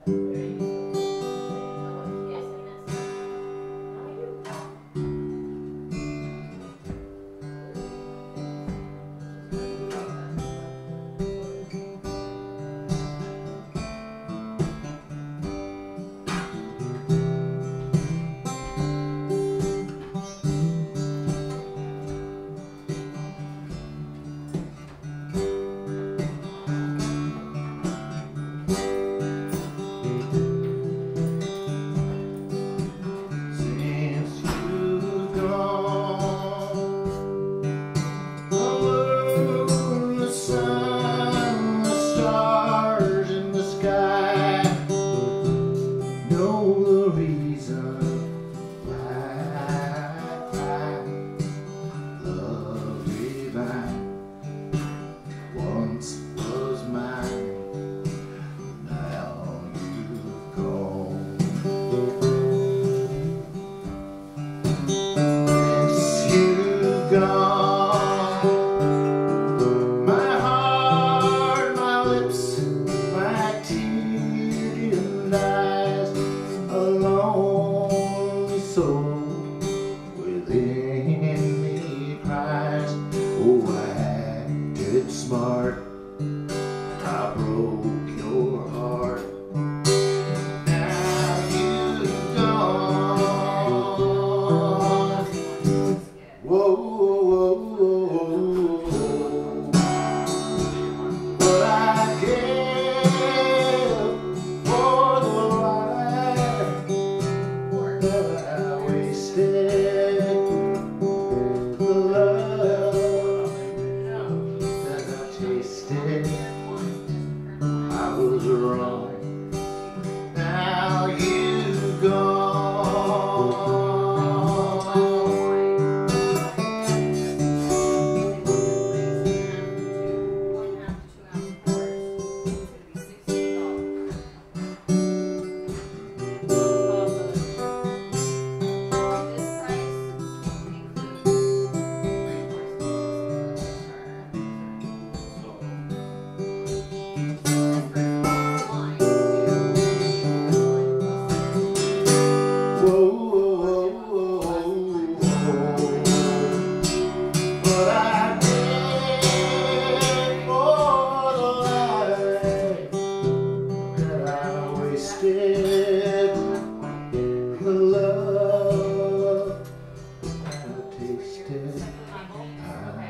Smart, I broke your heart. Now you've gone. Whoa, whoa, whoa. But I gave for the life that I wasted. The love that I tasted, I was wrong. Now you've gone. But I did for the life that I wasted, the love that I tasted.